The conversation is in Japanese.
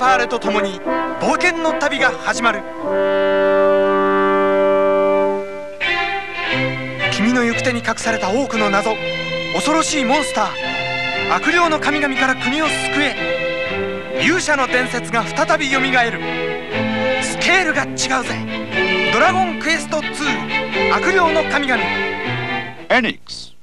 ファーレと共に冒険の旅が始まる。君の行く手に隠された多くの謎、恐ろしいモンスター、悪霊の神々から国を救え。勇者の伝説が再びよみがえる。スケールが違うぜ。ドラゴンクエスト2、悪霊の神々。 エニックス。